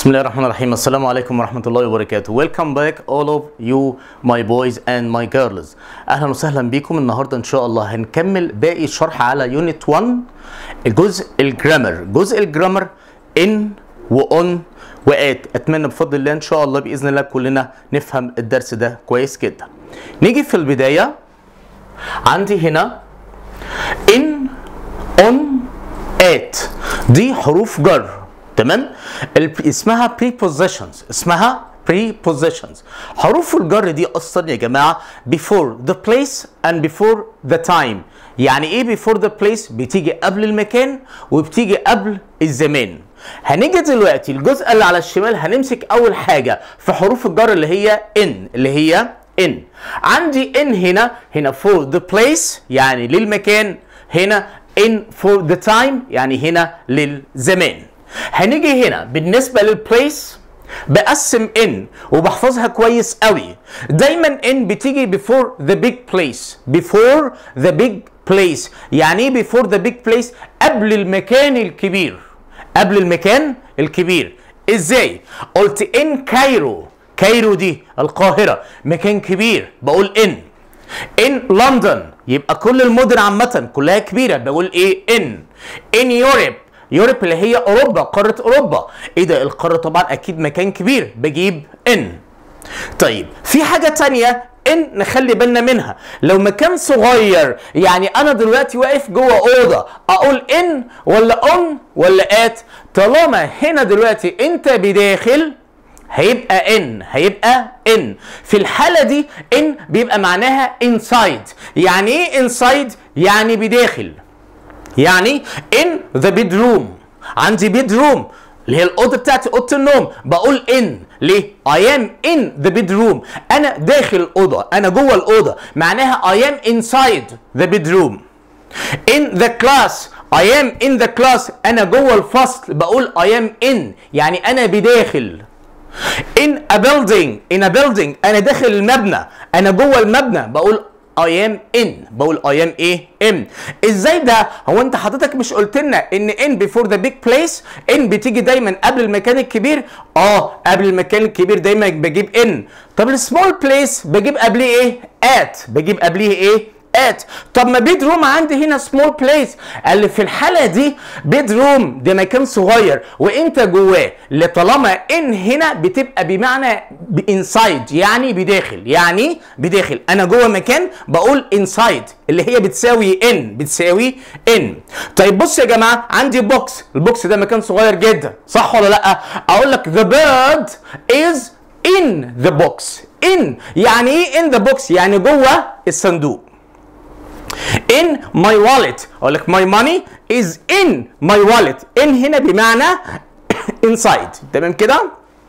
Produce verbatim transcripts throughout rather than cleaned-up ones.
بسم الله الرحمن الرحيم. السلام عليكم ورحمة الله وبركاته. Welcome back all of you my boys and my girls. أهلا وسهلا بكم. النهاردة إن شاء الله هنكمل باقي الشرح على يونت واحد الجزء الجرامر. جزء الجرامر in وon وات. أتمنى بفضل الله إن شاء الله بإذن الله كلنا نفهم الدرس ده كويس جدا. نيجي في البداية عندي هنا in on at دي حروف جر، تمام؟ اسمها prepositions، اسمها prepositions. حروف الجر دي اصلا يا جماعه before the place and before the time. يعني ايه before the place؟ بتيجي قبل المكان وبتيجي قبل الزمان. هنيجي دلوقتي الجزء اللي على الشمال هنمسك اول حاجه في حروف الجر اللي هي in، اللي هي in. عندي in هنا هنا for the place يعني للمكان، هنا in for the time يعني هنا للزمان. هنيجي هنا بالنسبة للبليس بقسم in وبحفظها كويس قوي. دايما in بتيجي before the big place. before the big place يعني ايه before the big place؟ قبل المكان الكبير. قبل المكان الكبير. ازاي؟ قلت in كايرو. كايرو دي القاهرة مكان كبير بقول in. in لندن يبقى كل المدن عامة كلها كبيرة بقول ايه in. in يوروب، يوروب اللي هي اوروبا، قاره اوروبا. ايه ده؟ القاره طبعا اكيد مكان كبير بجيب ان. طيب في حاجه تانية ان نخلي بالنا منها. لو مكان صغير يعني انا دلوقتي واقف جوه اوضه اقول ان ولا اون ولا ات؟ طالما هنا دلوقتي انت بداخل هيبقى ان، هيبقى ان. في الحاله دي ان بيبقى معناها inside. يعني ايه inside؟ يعني بداخل. يعني in the bedroom. عندي bedroom اللي هي الأوضة بتاعتي، أوضة النوم، بقول in. ليه؟ I am in the bedroom. أنا داخل الأوضة، أنا جوه الأوضة، معناها I am inside the bedroom. in the class I am in the class. أنا جوه الفصل بقول I am in يعني أنا بداخل. in a building in a building أنا داخل المبنى، أنا جوه المبنى بقول I am in. بقول I am ايه؟ in. ازاي ده؟ هو انت حضرتك مش قلت لنا ان in before the big place in بتيجي دايما قبل المكان الكبير؟ اه قبل المكان الكبير دايما بجيب in. طب السمول بليس بجيب قبليه ايه؟ at. بجيب قبليه ايه؟ at. طب ما بيد روم عندي هنا سمول بليس. قال لي في الحاله دي بيد روم ده مكان صغير وانت جواه. طالما ان هنا بتبقى بمعنى انسايد يعني بداخل. يعني بداخل انا جوه مكان بقول انسايد اللي هي بتساوي ان، بتساوي ان. طيب بص يا جماعه عندي بوكس، البوكس ده مكان صغير جدا صح ولا لا؟ اقول لك the bird is in the box. in يعني ايه in the box؟ يعني جوه الصندوق. in my wallet. اقول لك my money is in my wallet. in هنا بمعنى inside. تمام كده؟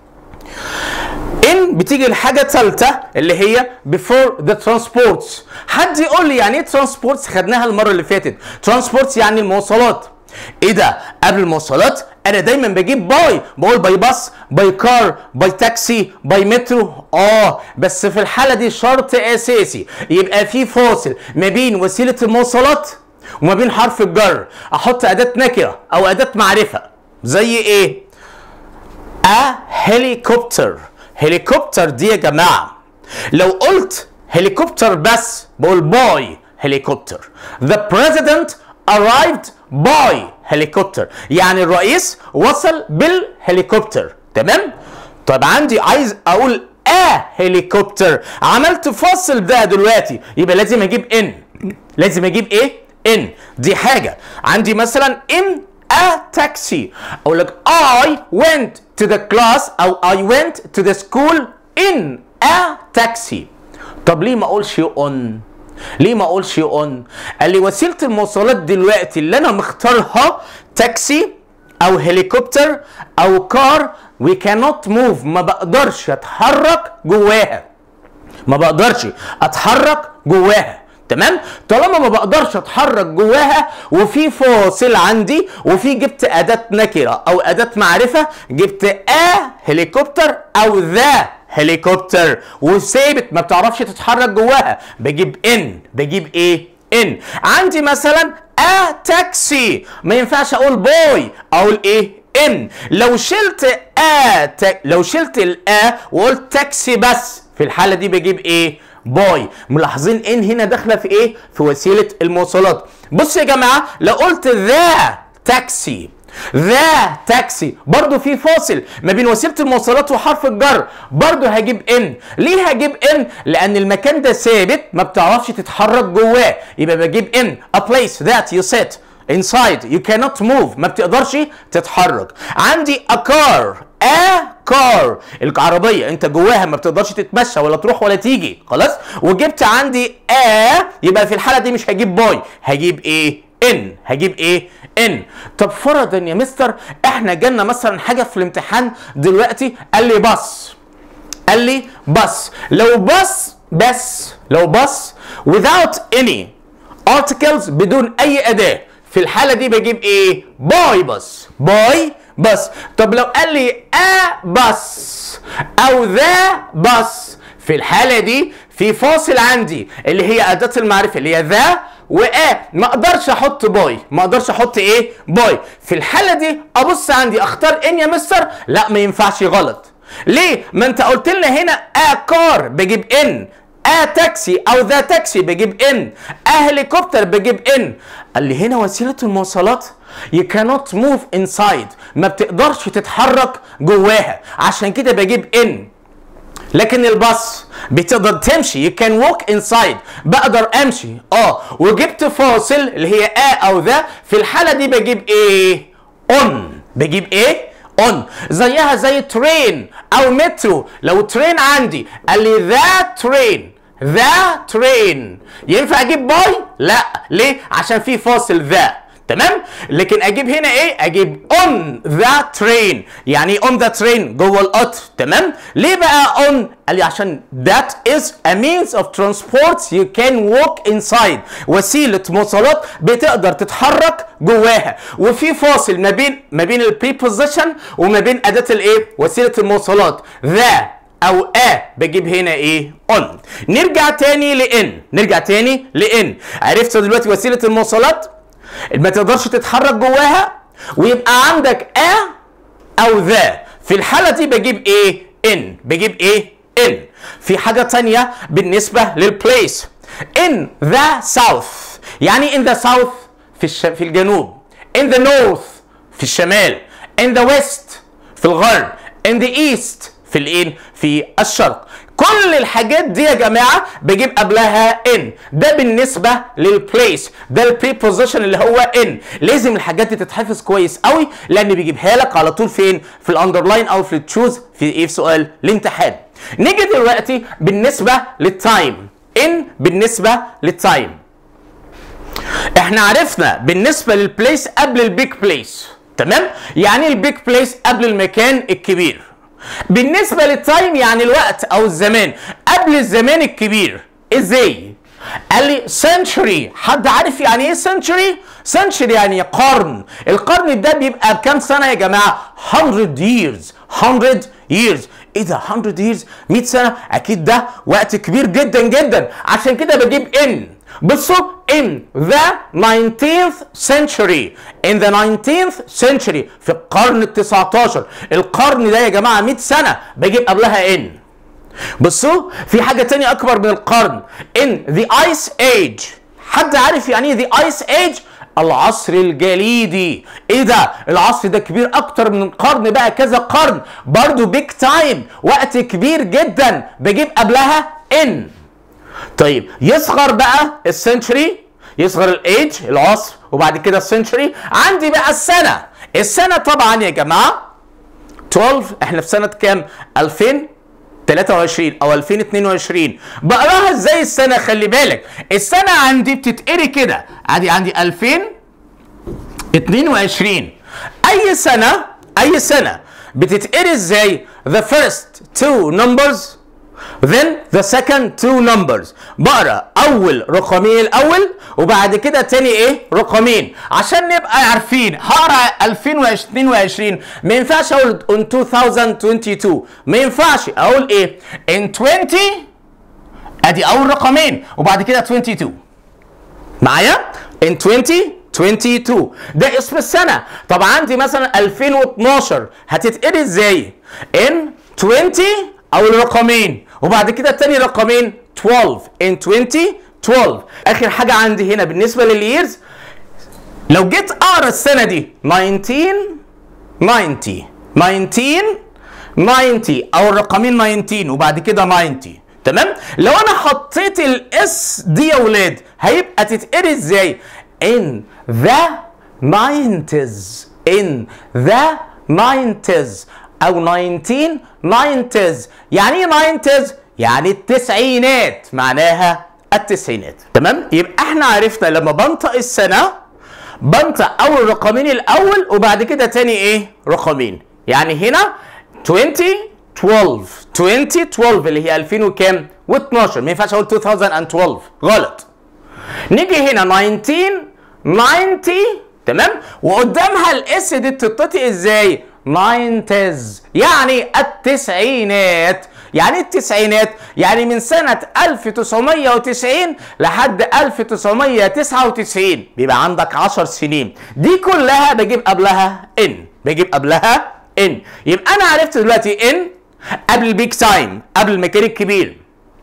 in بتيجي الحاجه ثالثه اللي هي before the transports. حد يقول لي يعني ايه transports؟ خدناها المره اللي فاتت. transports يعني المواصلات. ايه ده؟ قبل المواصلات انا دايما بجيب باي، بقول باي باص، باي كار، باي تاكسي، باي مترو. اه بس في الحاله دي شرط اساسي يبقى في فاصل ما بين وسيله المواصلات وما بين حرف الجر. احط اداه نكره او اداه معرفه زي ايه؟ ا هليكوبتر. هليكوبتر دي يا جماعه لو قلت هليكوبتر بس بقول باي هليكوبتر. The president arrived by هليكوبتر يعني الرئيس وصل بالهليكوبتر. تمام؟ طب عندي عايز اقول ا هليكوبتر، عملت فاصل ده دلوقتي يبقى لازم اجيب ان. لازم اجيب ايه؟ ان. دي حاجه. عندي مثلا in a taxi اقول لك I went to the class او I went to the school in a taxi. طب ليه ما اقولش on؟ ليه ما اقولش اون؟ قال لي وسيله المواصلات دلوقتي اللي انا مختارها تاكسي او هليكوبتر او كار وي كانوت موف. ما بقدرش اتحرك جواها. ما بقدرش اتحرك جواها. تمام؟ طالما ما بقدرش اتحرك جواها وفي فاصل عندي وفي جبت اداه نكره او اداه معرفه، جبت ا هليكوبتر او ذا هليكوبتر وثابت ما بتعرفش تتحرك جواها بجيب ان. بجيب ايه؟ ان. عندي مثلا ا تاكسي ما ينفعش اقول باي، اقول ايه؟ ان. لو شلت ا ت... لو شلت الآ وقلت تاكسي بس، في الحالة دي بجيب ايه؟ باي. ملاحظين ان هنا داخلة في ايه؟ في وسيلة المواصلات. بصوا يا جماعة، لو قلت ذا تاكسي، ذا تاكسي، برضو في فاصل ما بين وسيلة المواصلات وحرف الجر، برضو هجيب ان. ليه هجيب ان؟ لأن المكان ده ثابت ما بتعرفش تتحرك جواه، يبقى بجيب ان. A place that you sit inside you cannot move، ما بتقدرش تتحرك. عندي a car، a car، العربية انت جواها ما بتقدرش تتمشى ولا تروح ولا تيجي، خلاص؟ وجبت عندي a، يبقى في الحالة دي مش هجيب باي، هجيب ايه؟ ان. هجيب ايه؟ ان. طب فرضا يا مستر احنا جالنا مثلا حاجة في الامتحان دلوقتي، قال لي باص، قال لي باص. لو باص بس، لو باص without any articles، بدون اي اداة، في الحالة دي بجيب ايه؟ باي باص، باي باص. طب لو قال لي ا باص او ذا باص، في الحالة دي في فاصل عندي اللي هي أداة المعرفة اللي هي ذا وآ، ما اقدرش احط باي، ما اقدرش احط ايه؟ باي. في الحالة دي ابص عندي اختار ان يا مستر؟ لا ما ينفعش، غلط. ليه؟ ما انت قلت لنا هنا ا كار بجيب ان، ا تاكسي او ذا تاكسي بجيب ان، ا هليكوبتر بجيب ان. قال لي هنا وسيلة المواصلات you cannot move inside، ما بتقدرش تتحرك جواها، عشان كده بجيب ان. لكن الباص بتقدر تمشي، you can walk inside، بقدر امشي. اه وجبت فاصل اللي هي ا او ذا، في الحالة دي بجيب ايه؟ on. بجيب ايه؟ on. زيها زي ترين او مترو. لو ترين عندي قال لي ذا ترين، ذا ترين، ينفع اجيب باي؟ لا. ليه؟ عشان في فاصل ذا، تمام؟ لكن اجيب هنا ايه؟ اجيب on the train، يعني on the train جوه القطر، تمام؟ ليه بقى on؟ قال لي عشان that is a means of transport you can walk inside، وسيلة مواصلات بتقدر تتحرك جواها، وفي فاصل ما بين ما بين ال preposition وما بين أداة الايه؟ وسيلة المواصلات the او ا، بجيب هنا ايه؟ on. نرجع تاني لان، نرجع تاني لان. عرفت دلوقتي وسيلة المواصلات ما تقدرش تتحرك جواها، ويبقى عندك ا او ذا، في الحالة دي بجيب ايه؟ ان. بجيب ايه؟ ان. في حاجة تانية بالنسبة للبليس، in the south، يعني in the south في الش... في الجنوب، in the north في الشمال، in the west في الغرب، in the east في الايه؟ في الشرق. كل الحاجات دي يا جماعه بجيب قبلها ان. ده بالنسبه للبليس، ده البريبوزيشن اللي هو ان. لازم الحاجات دي تتحفظ كويس قوي، لان بيجيبها لك على طول فين؟ في الاندرلاين او في التشوز في ايه؟ في سؤال الامتحان. نيجي دلوقتي بالنسبه للتايم، ان بالنسبه للتايم. احنا عرفنا بالنسبه للبليس قبل البيج بليس، تمام؟ يعني البيج بليس قبل المكان الكبير. بالنسبة للتايم يعني الوقت أو الزمان قبل الزمان الكبير. إزاي؟ قال لي century. حد عارف يعني إيه century؟ century يعني قرن. القرن ده بيبقى بكام سنة يا جماعة؟ hundred years. hundred years. إيه ده hundred years؟ مية سنة؟ أكيد ده وقت كبير جدا جدا، عشان كده بجيب إن. بصوا in the nineteenth century، in the nineteenth century في القرن التسعتاشر. القرن ده يا جماعة مية سنة، بجيب قبلها in. بصوا في حاجة تانية أكبر من القرن، in the ice age. حد عارف يعني ايه the ice age؟ العصر الجليدي. ايه ده؟ العصر ده كبير اكتر من قرن بقى، كذا قرن، برضو بيج تايم، وقت كبير جدا، بجيب قبلها in. طيب يصغر بقى السنشري، يصغر الايج العصر، وبعد كده السنشري. عندي بقى السنة. السنة طبعا يا جماعة اتناشر، احنا في سنة كام؟ ألفين وتلاتة وعشرين او ألفين واتنين وعشرين. بقراها ازاي السنة؟ خلي بالك السنة عندي بتتقري كده، عندي عندي ألفين واتنين وعشرين. اي سنة اي سنة بتتقري ازاي؟ the first two numbers then the second two numbers. بقرا اول رقمين الاول وبعد كده تاني ايه؟ رقمين، عشان نبقى عارفين. هقرا ألفين واتنين وعشرين، ما ينفعش اقول in two thousand twenty-two، ما ينفعش اقول ايه؟ in twenty، ادي اول رقمين وبعد كده twenty-two. معايا؟ in twenty اتنين وعشرين ده اسم السنة. طب عندي مثلا ألفين واتناشر هتتقري ازاي؟ ان عشرين او الرقمين وبعد كده التاني رقمين اتناشر ان عشرين اتناشر. اخر حاجة عندي هنا بالنسبة لليرز لو جيت اقرا السنة دي ألف وتسعمية وتسعين ألف وتسعمية وتسعين او الرقمين تسعين وبعد كده تسعين. تمام؟ لو انا حطيت الاس دي يا ولاد هيبقى تتقري ازاي؟ in the nineties in the nineties او تسعتاشر nineties. يعني ايه nineties؟ يعني التسعينات، معناها التسعينات. تمام؟ يبقى احنا عرفنا لما بنطق السنة بنطق اول رقمين الاول وبعد كده تاني ايه؟ رقمين. يعني هنا عشرين اتناشر عشرين اتناشر اللي هي ألفين وكام؟ و12. ما ينفعش اقول ألفين واتناشر غلط. نيجي هنا تسعتاشر تسعين تمام؟ وقدامها الاس دي بتتنطق ازاي؟ ناينتيز يعني التسعينات. يعني التسعينات يعني من سنة ألف وتسعمية وتسعين لحد ألف وتسعمية وتسعة وتسعين بيبقى عندك عشر سنين. دي كلها بجيب قبلها ان بجيب قبلها ان. يبقى انا عرفت دلوقتي ان قبل البيك تايم، قبل المكان الكبير،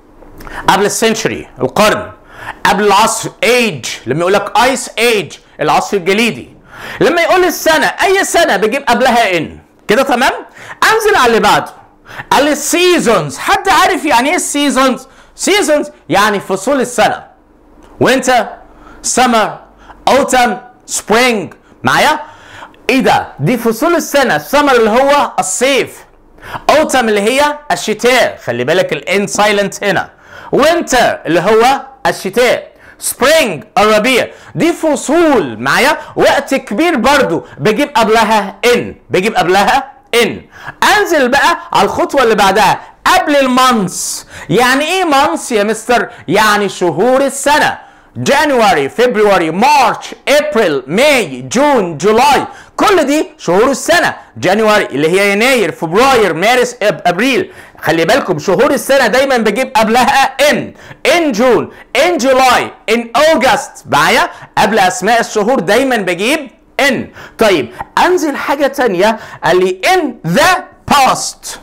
قبل السنشري القرن، قبل العصر ايج لما يقول لك ايس ايج العصر الجليدي. لما يقول السنه اي سنه بجيب قبلها ان كده. تمام؟ انزل على اللي بعده قال السيزونز. حد عارف يعني ايه السيزونز؟ سيزونز يعني فصول السنه. وينتر، سمر، اوتم، سبرينج. معايا؟ ايه ده؟ دي فصول السنه. السمر اللي هو الصيف، اوتم اللي هي الشتاء، خلي بالك الان سايلنت هنا. وينتر اللي هو الشتاء، سبرينج الربيع. دي فصول معايا، وقت كبير برضو بجيب قبلها ان بجيب قبلها ان. انزل بقى على الخطوه اللي بعدها قبل المانس. يعني ايه مانس يا مستر؟ يعني شهور السنه. جانواري، فبراير، مارش، ابريل، ماي، جون، جولاي، كل دي شهور السنه. جانواري اللي هي يناير، فبراير، مارس، ابريل. خلي بالكم شهور السنه دايما بجيب قبلها ان. ان جون، ان جولاي، ان اوجست. معايا؟ قبل اسماء الشهور دايما بجيب ان. طيب انزل حاجه ثانيه قال لي ان ذا باست.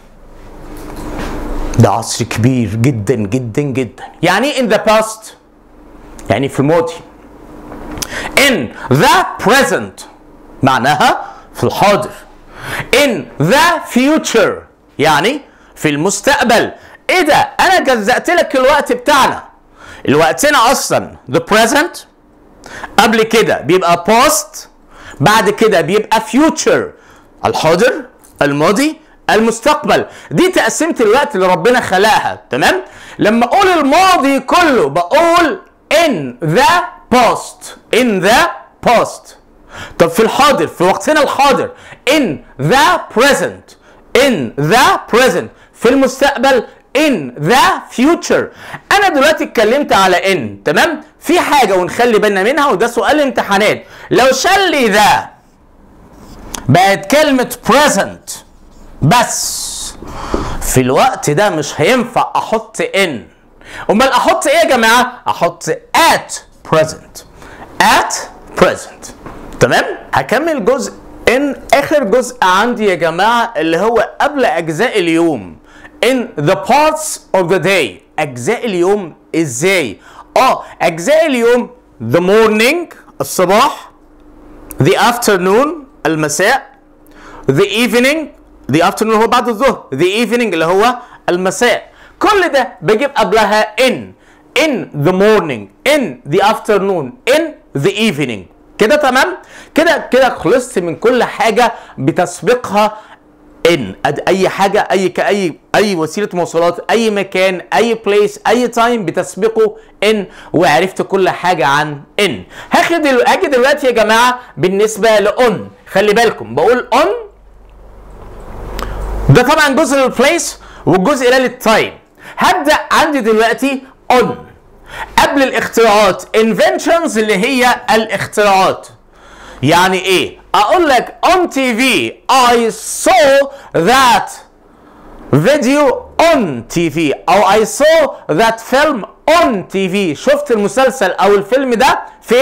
ده عصر كبير جدا جدا جدا. يعني ايه ان ذا باست؟ يعني في الماضي. in the present معناها في الحاضر. in the future يعني في المستقبل. ايه ده؟ انا جزأت لك الوقت بتاعنا. الوقتنا اصلا the present، قبل كده بيبقى past، بعد كده بيبقى future الحاضر، الماضي، المستقبل. دي تقسيمة الوقت اللي ربنا خلقها. تمام؟ لما اقول الماضي كله بقول in the past in the past. طب في الحاضر، في وقتنا الحاضر in the present in the present. في المستقبل in the future. انا دلوقتي اتكلمت على ان. تمام؟ في حاجه ونخلي بالنا منها وده سؤال امتحانات. لو شال لي ذا بقت كلمه present بس في الوقت ده مش هينفع احط ان. امال احط ايه يا جماعه؟ احط at present at present. تمام؟ هكمل جزء ان اخر جزء عندي يا جماعه اللي هو قبل اجزاء اليوم. in the parts of the day. اجزاء اليوم ازاي؟ اه اجزاء اليوم the morning الصباح، the afternoon المساء، the evening the afternoon هو بعد الظهر، the evening اللي هو المساء. كل ده بجيب قبلها in in the morning in the afternoon in the evening. كده تمام؟ كده كده خلصت من كل حاجه بتسبقها ان. اي حاجه اي كاي اي وسيله مواصلات، اي مكان، اي بليس، اي تايم بتسبقه ان، وعرفت كل حاجه عن ان. هاخد اجي دلوقتي يا جماعه بالنسبه لاون. خلي بالكم بقول اون ده طبعا جزء للبليس والجزء ده للتايم. هبدا عندي دلوقتي اون قبل الاختراعات inventions اللي هي الاختراعات. يعني ايه؟ اقول لك on تي في I saw that video on تي في او I saw that film on تي في. شفت المسلسل او الفيلم ده فين؟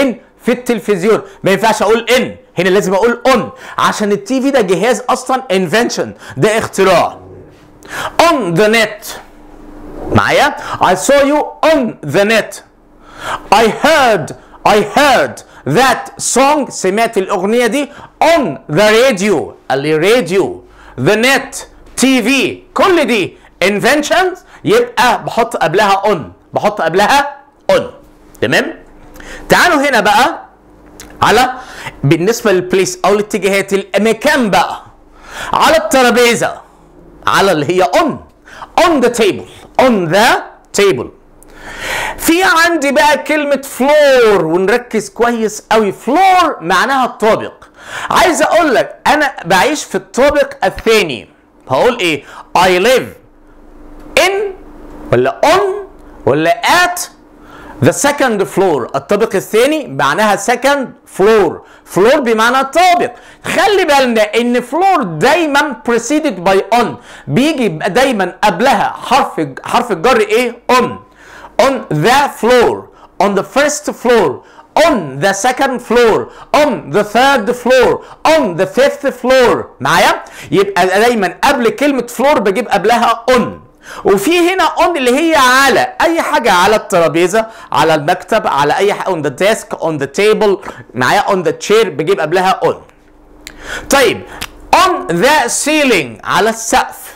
في التلفزيون، ما ينفعش اقول ان، هنا لازم اقول اون، عشان التي في ده جهاز اصلا invention، ده اختراع. on the net معايا؟ I saw you on the net. I heard I heard that song، سمعت الأغنية دي on the radio، الراديو، the net، تي في، كل دي inventions، يبقى بحط قبلها on، بحط قبلها on. تمام؟ تعالوا هنا بقى على بالنسبة للبليس أو الاتجاهات، المكان بقى على الترابيزة، على اللي هي on on the table on the table. في عندي بقى كلمة فلور، ونركز كويس قوي. فلور معناها الطابق. عايز اقول لك انا بعيش في الطابق الثاني، هقول ايه؟ I live in ولا on ولا at the second floor. الطابق الثاني معناها second floor. فلور بمعنى طابق. خلي بالنا ان فلور دايما preceded by on، بيجي دايما قبلها حرف حرف الجر ايه؟ on. on the floor، on the first floor، on the second floor، on the third floor، on the fifth floor. معايا؟ يبقى دايما قبل كلمة floor بجيب قبلها on. وفي هنا on اللي هي على اي حاجة، على الترابيزة، على المكتب، على اي حاجة، on the desk، on the table، معايا on the chair بجيب قبلها on. طيب on the ceiling، على السقف.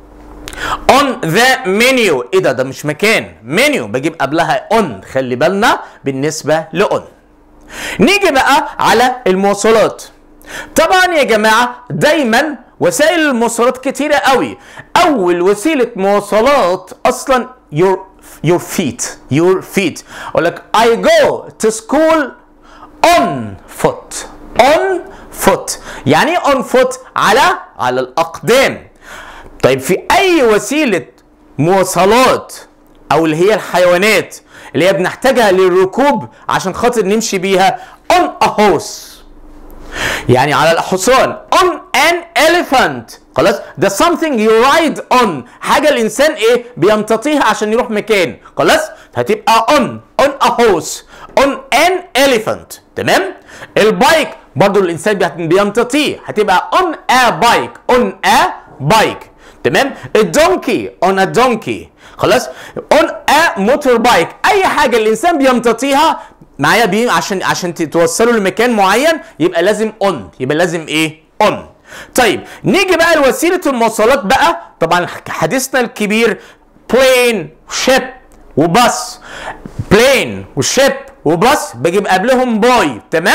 on the menu، ايه ده؟ ده مش مكان، menu بجيب قبلها on، خلي بالنا بالنسبة ل on. نيجي بقى على المواصلات. طبعا يا جماعة دايما وسائل المواصلات كتيرة قوي. اول وسيلة مواصلات اصلا your your feet your feet. اقول لك I go to school on foot on foot. يعني on foot؟ على على الاقدام. طيب في اي وسيلة مواصلات او اللي هي الحيوانات اللي هي بنحتاجها للركوب عشان خاطر نمشي بيها on a horse، يعني على الحصان. on an elephant، خلاص، ده something you ride on، حاجة الانسان ايه؟ بيمتطيها عشان يروح مكان، خلاص، هتبقى on on a horse on an elephant. تمام؟ البايك برضو الانسان بيمتطيه، هتبقى on a bike on a bike. تمام؟ الدونكي on a donkey، خلاص، on a motorbike. اي حاجه الانسان بيمتطيها معايا بيه عشان عشان توصله لمكان معين، يبقى لازم on، يبقى لازم ايه؟ on. طيب نيجي بقى لوسيله المواصلات بقى. طبعا حديثنا الكبير plane ship وباص. plane وشيب وباص بجيب قبلهم باي. تمام؟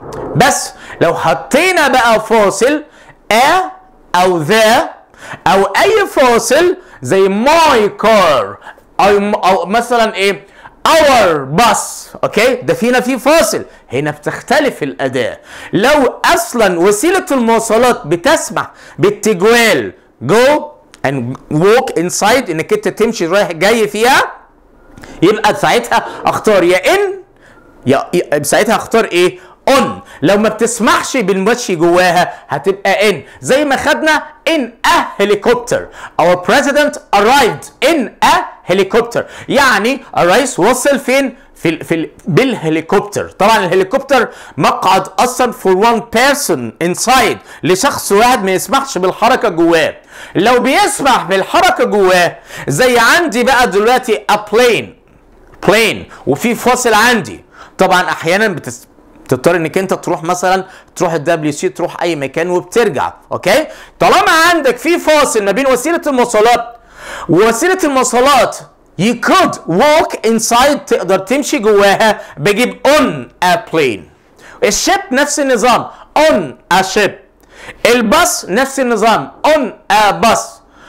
بس لو حطينا بقى فاصل a او ذا او اي فاصل زي ماي كار او او مثلا ايه اور باص، اوكي، ده فينا في فاصل، هنا بتختلف الاداء. لو اصلا وسيله المواصلات بتسمح بالتجوال جو and walk inside، انك انت تمشي رايح جاي فيها، يبقى ساعتها اختار يا ان يا ساعتها اختار ايه؟ on. لو ما بتسمحش بالمشي جواها هتبقى in. زي ما خدنا in a helicopter. Our president arrived in a helicopter. يعني الرئيس وصل فين؟ في في بالهليكوبتر. طبعا الهليكوبتر مقعد اصلا for one person inside، لشخص واحد ما يسمحش بالحركه جواه. لو بيسمح بالحركه جواه زي عندي بقى دلوقتي a plane plane وفي فاصل عندي. طبعا احيانا بتس تضطر انك انت تروح مثلا تروح الدبليو سي، تروح اي مكان وبترجع، اوكي؟ طالما عندك في فاصل ما بين وسيله المواصلات ووسيله المواصلات you could walk inside، تقدر تمشي جواها، بجيب on a plane. الشيب نفس النظام on a ship. الباص نفس النظام on a bus.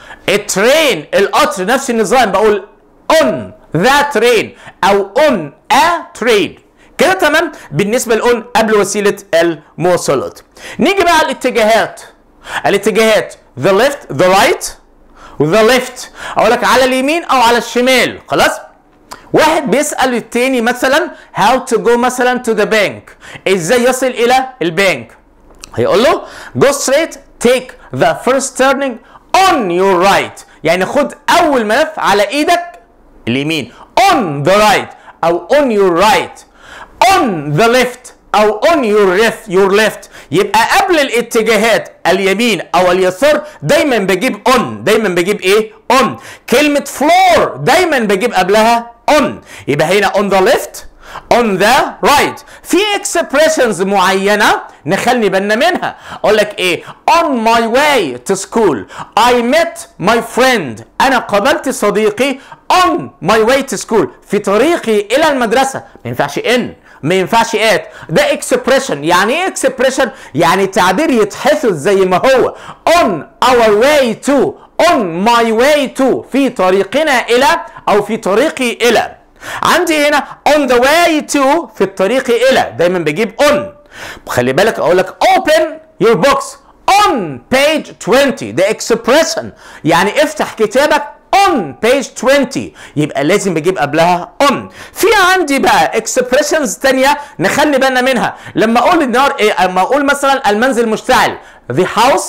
الترين القطر نفس النظام، بقول on the train او on a train. كده تمام بالنسبه للأون قبل وسيله المواصلات. نيجي بقى على الاتجاهات. الاتجاهات the left the right وذا left، اقول لك على اليمين او على الشمال، خلاص؟ واحد بيسال التاني مثلا how to go مثلا to the bank، ازاي يصل الى البنك؟ هيقول له go straight take the first turning on your right، يعني خد اول ملف على ايدك اليمين on the right او on your right. on the left او on your left your left يبقى قبل الاتجاهات اليمين او اليسار دايما بجيب on، دايما بجيب ايه؟ on. كلمة floor دايما بجيب قبلها on، يبقى هنا on the left on the right. في expressions معينة نخلي بالنا منها. اقول لك ايه؟ on my way to school I met my friend. انا قابلت صديقي on my way to school في طريقي الى المدرسة. ما ينفعش in، ما ينفعش at. ده expression. يعني ايه expression؟ يعني تعبير يتحفظ زي ما هو on our way to on my way to في طريقنا الى او في طريقي الى. عندي هنا on the way to في الطريق الى دايما بجيب on. خلي بالك اقول لك open your books on page twenty ده expression يعني افتح كتابك on page twenty يبقى لازم بجيب قبلها on. في عندي بقى expressions تانية نخلي بالنا منها. لما اقول النار ايه؟ لما اقول مثلا المنزل مشتعل the house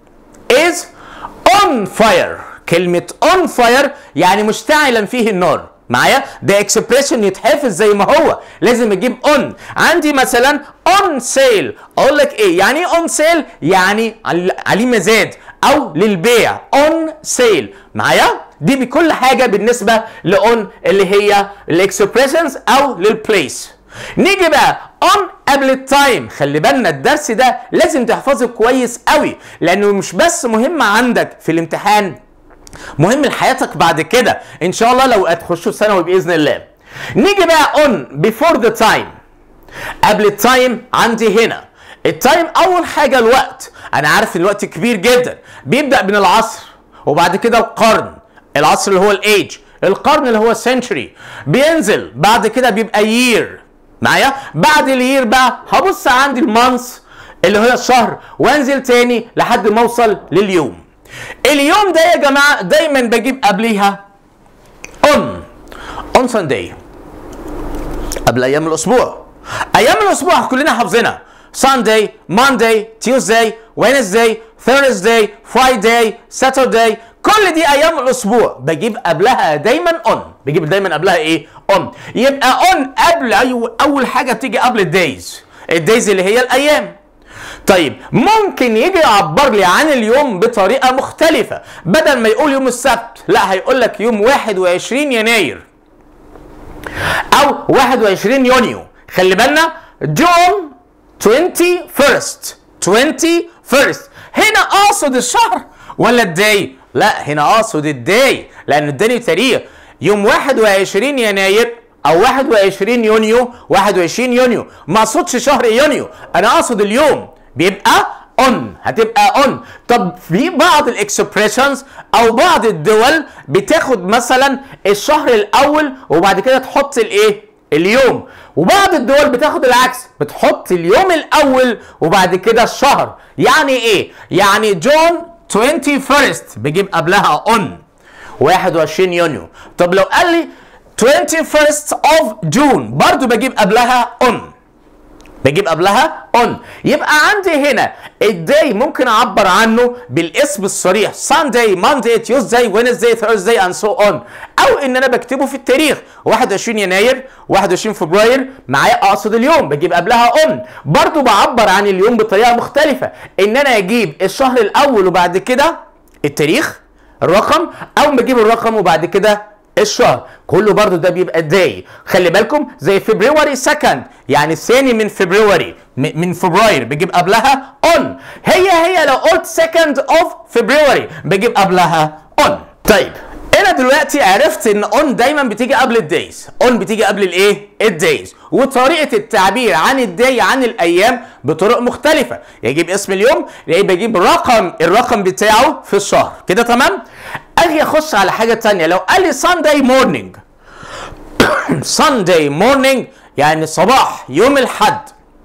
is on fire. كلمة on fire يعني مشتعلا فيه النار. معايا؟ ده اكسبريشن يتحفظ زي ما هو، لازم اجيب اون. عندي مثلا اون سيل، اقول لك ايه؟ يعني ايه اون سيل؟ يعني عليه مزاد او للبيع. اون سيل معايا؟ دي بكل حاجه بالنسبه لاون اللي هي الاكسبريشنز او للبليس. نيجي بقى اون قبل التايم. خلي بالنا الدرس ده لازم تحفظه كويس قوي لانه مش بس مهم عندك في الامتحان، مهم لحياتك بعد كده ان شاء الله لو هتخشوا ثانوي باذن الله. نيجي بقى on before the time. قبل التايم عندي هنا التايم اول حاجه الوقت. انا عارف الوقت كبير جدا، بيبدا من العصر وبعد كده القرن. العصر اللي هو الايج، القرن اللي هو century، بينزل بعد كده بيبقى year. معايا؟ بعد اليير بقى هبص عندي المانث اللي هو الشهر وانزل تاني لحد ما اوصل لليوم. اليوم ده يا جماعه دايما بجيب قبليها on on Sunday. قبل ايام الاسبوع. ايام الاسبوع كلنا حافظينها Sunday, Monday, Tuesday, Wednesday, Thursday, Friday, Saturday. كل دي ايام الاسبوع بجيب قبلها دايما on. بجيب دايما قبلها ايه؟ on. يبقى on قبل اول حاجه بتيجي قبل الدايز. الدايز اللي هي الايام. طيب ممكن يجي يعبر لي عن اليوم بطريقه مختلفه، بدل ما يقول يوم السبت لا هيقول لك يوم واحد وعشرين يناير او واحد وعشرين يونيو. خلي بالنا جون twenty first twenty first. هنا اقصد الشهر ولا الداي؟ لا هنا اقصد الداي لان اداني تاريخ يوم واحد وعشرين يناير او واحد وعشرين يونيو. واحد وعشرين يونيو ما اقصدش شهر يونيو، انا اقصد اليوم. بيبقى on، هتبقى on. طب في بعض الاكسبريشنز او بعض الدول بتاخد مثلا الشهر الاول وبعد كده تحط الايه؟ اليوم. وبعض الدول بتاخد العكس، بتحط اليوم الاول وبعد كده الشهر. يعني ايه؟ يعني جون twenty first بجيب قبلها on واحد وعشرين يونيو. طب لو قال لي twenty first of June برضو بجيب قبلها on. بجيب قبلها on. يبقى عندي هنا الداي ممكن اعبر عنه بالاسم الصريح Sunday, Monday, Tuesday, Wednesday, Thursday and so on، او ان انا بكتبه في التاريخ واحد وعشرين يناير واحد وعشرين فبراير معايا اقصد اليوم بجيب قبلها on. برضو بعبر عن اليوم بطريقه مختلفه، ان انا اجيب الشهر الاول وبعد كده التاريخ الرقم، او بجيب الرقم وبعد كده الشهر. كله برضو ده بيبقى داي. خلي بالكم زي فبراير سكند يعني الثاني من فبراير من فبراير بجيب قبلها on. هي هي لو قلت سكند اوف فبراير بجيب قبلها on. طيب انا دلوقتي عرفت ان on دايما بتيجي قبل الدايز. on بتيجي قبل الايه؟ الدايز. وطريقه التعبير عن الداي عن الايام بطرق مختلفه، يجيب اسم اليوم يا بجيب رقم الرقم بتاعه في الشهر. كده تمام؟ اجي اخش على حاجه ثانيه. لو قال لي Sunday morning Sunday morning يعني صباح يوم الاحد،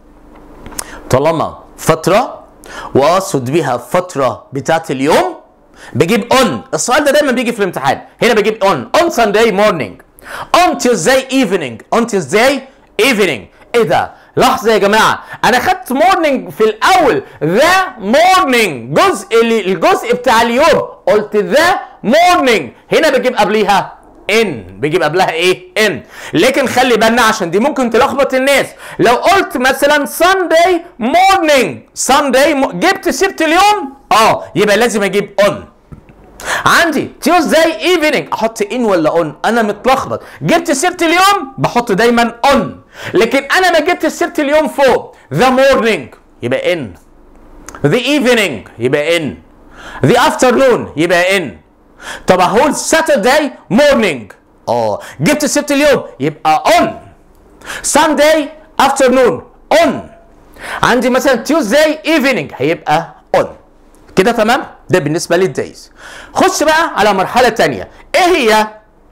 طالما فتره واقصد بيها فتره بتاعت اليوم بجيب on. السؤال ده دايما بيجي في الامتحان. هنا بجيب on on Sunday morning on Tuesday evening on Tuesday evening. ايه ده؟ لحظه يا جماعه، انا خدت morning في الاول the morning جزء الجزء بتاع اليوم، قلت the morning. هنا بجيب قبليها ان، بجيب قبلها ايه؟ ان. لكن خلي بالنا عشان دي ممكن تلخبط الناس. لو قلت مثلا Sunday morning، Sunday م... جبت سيرة اليوم اه يبقى لازم اجيب on. عندي Tuesday evening احط in ولا on؟ انا متلخبط. جبت سيرة اليوم بحط دايما on، لكن انا ما جبت سيرة اليوم فوق. The morning يبقى in، the evening يبقى in، the afternoon يبقى in. طب اهو Saturday morning اه جبت سيرة اليوم يبقى on. Sunday afternoon on. عندي مثلا Tuesday evening هيبقى on. كده تمام؟ ده بالنسبة للدايز. خش بقى على مرحلة تانية. ايه هي؟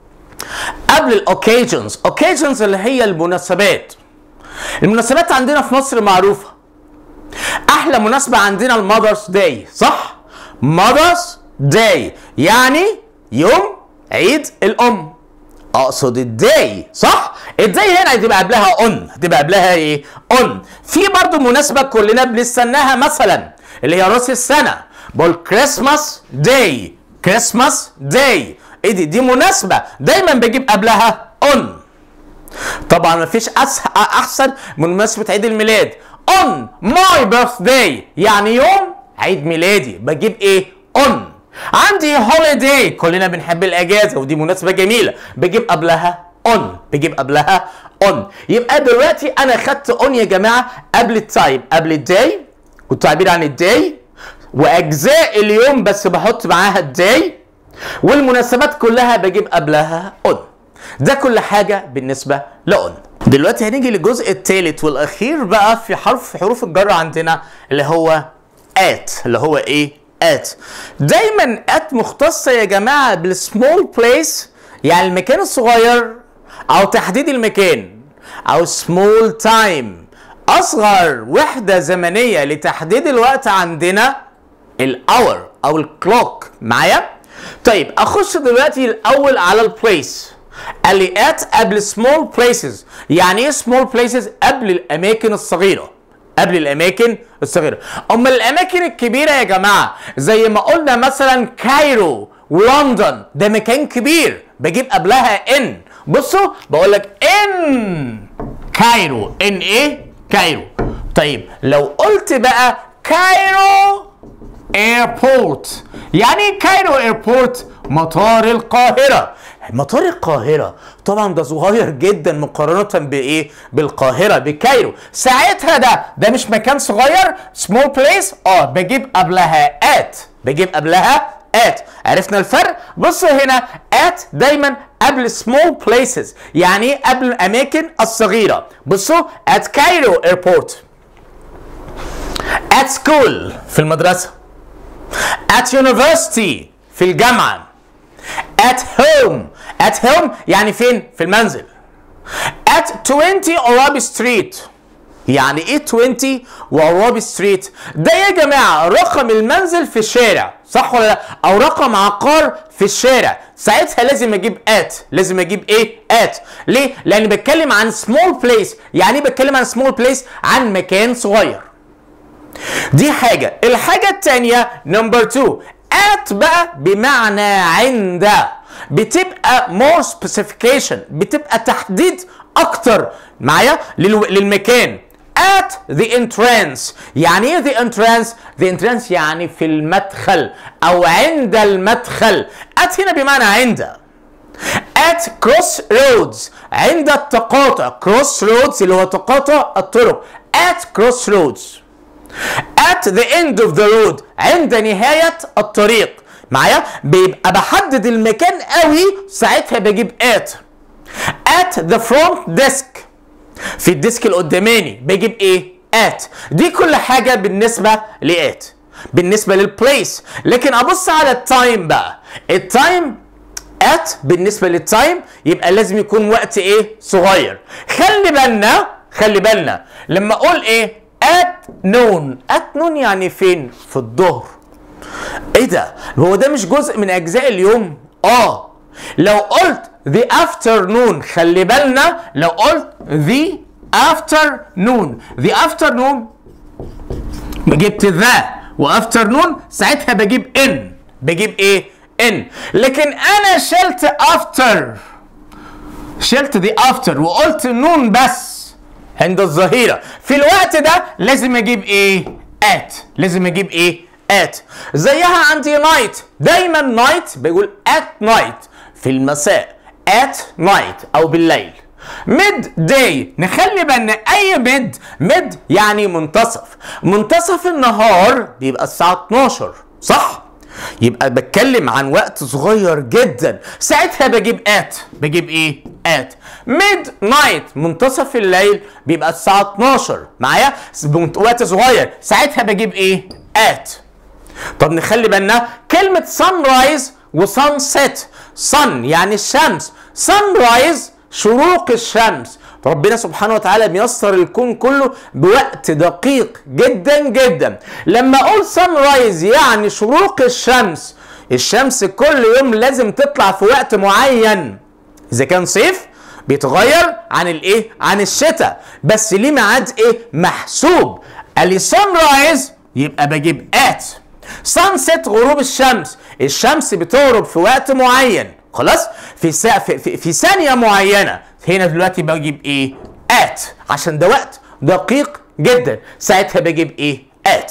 قبل الاوكيجنز. اوكيجنز اللي هي المناسبات. المناسبات عندنا في مصر معروفة. احلى مناسبة عندنا المادرز داي، صح؟ مادرز داي يعني يوم عيد الام. اقصد الداي، صح؟ الداي هنا هتبقى قبلها اون، هتبقى قبلها ايه؟ اون. في برضو مناسبة كلنا بنستناها مثلا اللي هي راس السنة، بقول كريسماس داي، كريسماس داي. ايه دي؟ دي مناسبة دايما بجيب قبلها اون. طبعا مفيش احسن من مناسبة عيد الميلاد. on my birthday يعني يوم عيد ميلادي بجيب ايه؟ on. عندي holiday كلنا بنحب الاجازة ودي مناسبة جميلة بجيب قبلها on، بجيب قبلها on. يبقى دلوقتي انا خدت on يا جماعة قبل التايم، قبل الداي والتعبير عن الداي واجزاء اليوم بس بحط معاها الداي، والمناسبات كلها بجيب قبلها on. ده كل حاجة بالنسبة لأون. دلوقتي هنيجي للجزء الثالث والاخير بقى في حرف في حروف الجر عندنا اللي هو at، اللي هو ايه؟ at. دايما at مختصه يا جماعه بالسمول بليس يعني المكان الصغير او تحديد المكان، او سمول تايم اصغر وحده زمنيه لتحديد الوقت عندنا الاور او الكلوك. معايا؟ طيب اخش دلوقتي الاول على البليس. قال لي at قبل small places. يعني ايه small places؟ قبل الاماكن الصغيره، قبل الاماكن الصغيره. امال الاماكن الكبيره يا جماعه زي ما قلنا مثلا كايرو ولندن ده مكان كبير بجيب قبلها ان. بصوا بقول لك ان كايرو، ان ايه؟ كايرو. طيب لو قلت بقى كايرو ايربورت، يعني ايه كايرو ايربورت؟ مطار القاهره. مطار القاهرة طبعا ده صغير جدا مقارنة بايه؟ بالقاهرة بكايرو. ساعتها ده ده مش مكان صغير small place اه بجيب قبلها at، بجيب قبلها at. عرفنا الفرق؟ بصوا هنا at دايما قبل small places يعني قبل الاماكن الصغيرة. بصوا at Cairo airport، at school في المدرسة، at university في الجامعة، at home. at home يعني فين؟ في المنزل. at twenty عرابي ستريت. يعني ايه عشرين وعرابي ستريت؟ ده يا جماعه رقم المنزل في الشارع، صح ولا لا؟ او رقم عقار في الشارع. ساعتها لازم اجيب at، لازم اجيب ايه؟ at. ليه؟ لان بتكلم عن small place. يعني ايه بتكلم عن small place؟ عن مكان صغير. دي حاجه. الحاجه الثانيه نمبر اتنين at بقى بمعنى عند، بتبقى more specification، بتبقى تحديد اكتر معايا للمكان. at the entrance. يعني ايه the entrance؟ the entrance يعني في المدخل او عند المدخل. at هنا بمعنى عند. at cross roads عند التقاطع. cross roads اللي هو تقاطع الطرق. at cross roads. at the end of the road عند نهاية الطريق. معايا؟ بيبقى بحدد المكان قوي ساعتها بجيب at. at the front desk في الديسك القداماني بجيب ايه؟ at. دي كل حاجة بالنسبة ل at بالنسبة للبليس. لكن ابص على التايم بقى. التايم at بالنسبة للتايم يبقى لازم يكون وقت ايه؟ صغير. خلي بالنا خلي بالنا لما اقول ايه؟ at noon. at noon يعني فين؟ في الظهر. ايه ده؟ هو ده مش جزء من اجزاء اليوم؟ اه. لو قلت the afternoon خلي بالنا لو قلت the afternoon the afternoon جبت ذا وافترنون ساعتها بجيب ان. بجيب ايه؟ ان. لكن انا شلت after، شلت دي after وقلت نون بس عند الظهيرة، في الوقت ده لازم اجيب ايه؟ at. لازم اجيب ايه؟ at. زيها عندي night، دايما night بيقول at night في المساء، at night او بالليل. mid day، نخلي بالنا اي mid، mid يعني منتصف، منتصف النهار بيبقى الساعة اتناشر صح؟ يبقى بتكلم عن وقت صغير جدا، ساعتها بجيب at، بجيب ايه؟ at. mid night منتصف الليل بيبقى الساعة اتناشر، معايا؟ وقت صغير، ساعتها بجيب ايه؟ at. طب نخلي بالنا كلمة sunrise و sunset، sun يعني الشمس، sunrise شروق الشمس. ربنا سبحانه وتعالى بيسر الكون كله بوقت دقيق جدا جدا. لما اقول sunrise يعني شروق الشمس، الشمس كل يوم لازم تطلع في وقت معين، اذا كان صيف بيتغير عن الايه؟ عن الشتاء، بس ليه ميعاد ايه؟ محسوب. قال لي sunrise يبقى بجيب at. sunset غروب الشمس، الشمس بتغرب في وقت معين، خلاص؟ في سا... في, في, في ثانية معينة، هنا دلوقتي بجيب ايه؟ at، عشان ده وقت دقيق جدا، ساعتها بجيب ايه؟ at.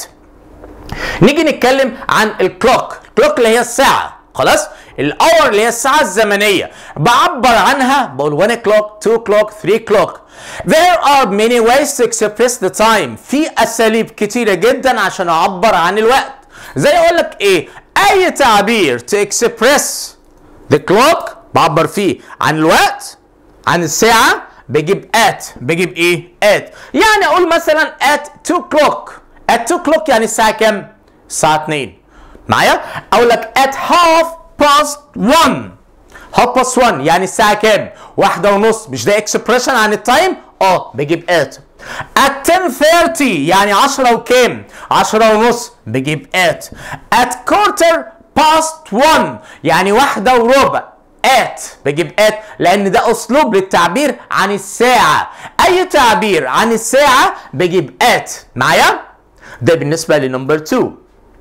نيجي نتكلم عن الكلوك، الكلوك اللي هي الساعة، خلاص؟ الاور اللي هي الساعة الزمنية، بعبر عنها بقول one o'clock two o'clock three o'clock. There are many ways to express the time. في اساليب كتيرة جدا عشان اعبر عن الوقت. زي اقول لك ايه؟ اي تعبير to express the clock بعبر فيه عن الوقت، عن الساعة، بجيب at، بجيب ايه؟ at. يعني اقول مثلا at two o'clock، at two o'clock يعني الساعة كام؟ الساعة اتنين، معايا؟ اقول لك at half past one، half past one يعني الساعة كام؟ واحدة ونص، مش ده expression عن التايم؟ اه بجيب at. at ten thirty يعني عشرة وكام؟ عشرة ونص، بجيب at. at quarter past one يعني واحدة وربع، at، بجيب at لأن ده أسلوب للتعبير عن الساعة. أي تعبير عن الساعة بجيب at، معايا؟ ده بالنسبة لنمبر اتنين.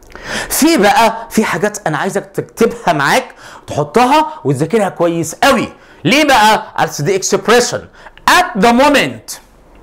في بقى في حاجات أنا عايزك تكتبها معاك، تحطها وتذاكرها كويس قوي. ليه بقى؟ as the expression at the moment.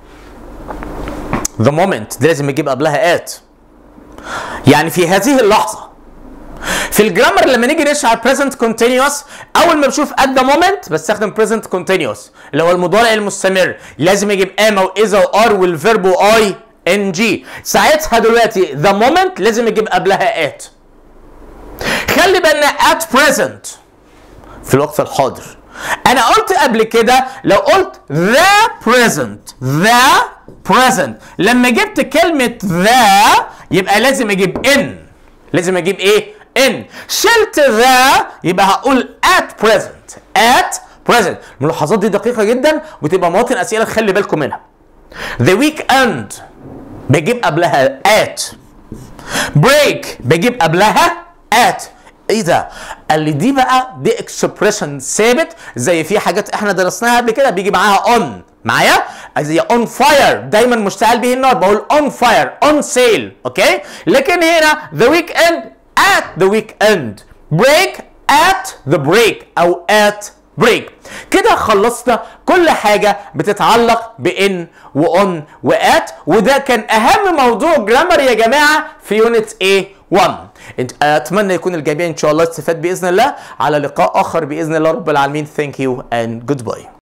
the moment دي لازم اجيب قبلها at، يعني في هذه اللحظة. في الجرامر لما نيجي نشرح present continuous، اول ما بشوف at the moment بستخدم present continuous اللي هو المضارع المستمر، لازم اجيب am او is او are والفيرب و I N G. ساعتها دلوقتي the moment لازم اجيب قبلها at. خلي بالنا at present في الوقت الحاضر. انا قلت قبل كده لو قلت the present، the present لما جبت كلمة the يبقى لازم اجيب in، لازم اجيب ايه؟ in. شلت the يبقى هقول at present، at present. الملاحظات دي دقيقة جدا وتبقى مواطن اسئلة خلي بالكم منها. the weekend بجيب قبلها at. break بجيب قبلها at. ايه ده؟ قال لي دي بقى دي اكسبريشن ثابت، زي في حاجات احنا درسناها قبل كده بيجي معاها on، معايا؟ زي on fire دايما مشتعل به النار بقول on fire on sale، اوكي؟ لكن هنا the weekend at the weekend، break at the break او at break. كده خلصنا كل حاجة بتتعلق بإن وأون وآت، وده كان أهم موضوع جرامر يا جماعة في يونت إيه واحد. أتمنى يكون الجميع إن شاء الله استفاد بإذن الله. على لقاء آخر بإذن الله رب العالمين. Thank you and goodbye.